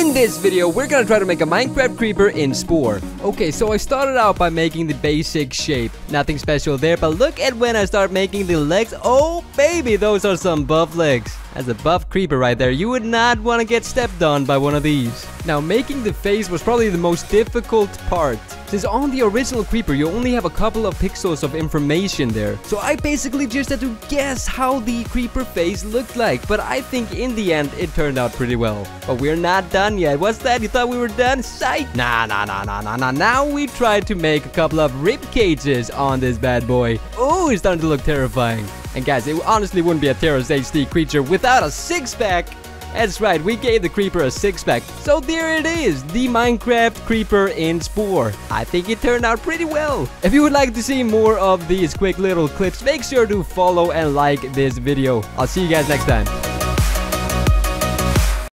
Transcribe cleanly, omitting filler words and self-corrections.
In this video, we're gonna try to make a Minecraft creeper in Spore. Okay, so I started out by making the basic shape. Nothing special there, but look at when I start making the legs. Oh, baby, those are some buff legs. That's a buff creeper right there. You would not want to get stepped on by one of these. Now, making the face was probably the most difficult part, since on the original creeper, you only have a couple of pixels of information there. So I basically just had to guess how the creeper face looked like, but I think in the end, it turned out pretty well. But we're not done yet. What's that? You thought we were done? Sight? Nah. Now we tried to make a couple of rib cages on this bad boy. Oh, it's starting to look terrifying. And guys, it honestly wouldn't be a Terrace HD creature without a six-pack. That's right, we gave the creeper a six-pack. So there it is, the Minecraft creeper in Spore. I think it turned out pretty well. If you would like to see more of these quick little clips, make sure to follow and like this video. I'll see you guys next time.